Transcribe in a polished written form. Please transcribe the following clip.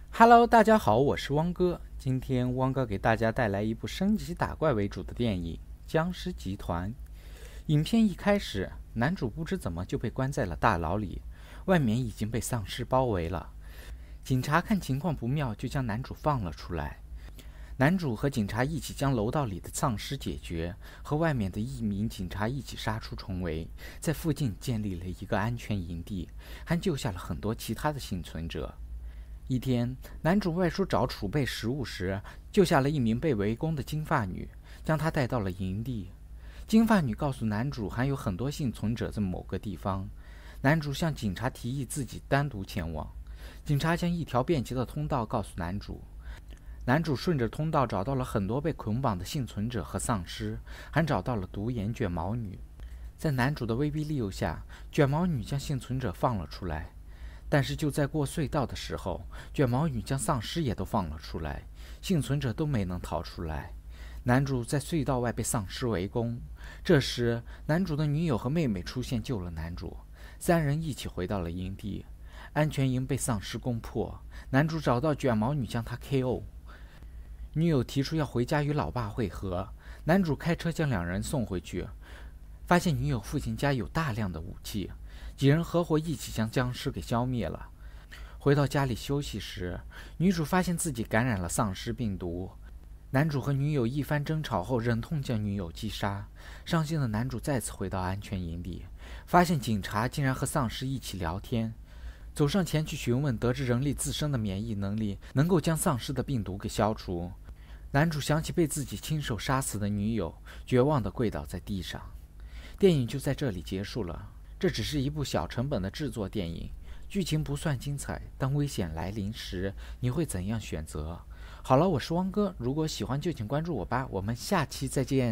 Hello，大家好，我是汪哥。今天汪哥给大家带来一部升级打怪为主的电影《僵尸集团》。影片一开始，男主不知怎么就被关在了大牢里，外面已经被丧尸包围了。警察看情况不妙，就将男主放了出来。男主和警察一起将楼道里的丧尸解决，和外面的一名警察一起杀出重围，在附近建立了一个安全营地，还救下了很多其他的幸存者。一天，男主外出找储备食物时，救下了一名被围攻的金发女，将她带到了营地。金发女告诉男主，还有很多幸存者在某个地方。男主向警察提议自己单独前往。警察将一条便捷的通道告诉男主。男主顺着通道找到了很多被捆绑的幸存者和丧尸，还找到了独眼卷毛女。在男主的威逼利诱下，卷毛女将幸存者放了出来。但是就在过隧道的时候，卷毛女将丧尸也都放了出来，幸存者都没能逃出来。男主在隧道外被丧尸围攻，这时男主的女友和妹妹出现救了男主，三人一起回到了营地。安全营被丧尸攻破，男主找到卷毛女将她 KO。女友提出要回家与老爸会合，男主开车将两人送回去，发现女友父亲家有大量的武器。几人合伙一起将僵尸给消灭了。回到家里休息时，女主发现自己感染了丧尸病毒。男主和女友一番争吵后，忍痛将女友击杀。伤心的男主再次回到安全营地，发现警察竟然和丧尸一起聊天。走上前去询问，得知人类自身的免疫能力能够将丧尸的病毒给消除。男主想起被自己亲手杀死的女友，绝望地跪倒在地上。电影就在这里结束了。这只是一部小成本的制作电影，剧情不算精彩，当危险来临时，你会怎样选择？好了，我是汪哥，如果喜欢就请关注我吧，我们下期再见。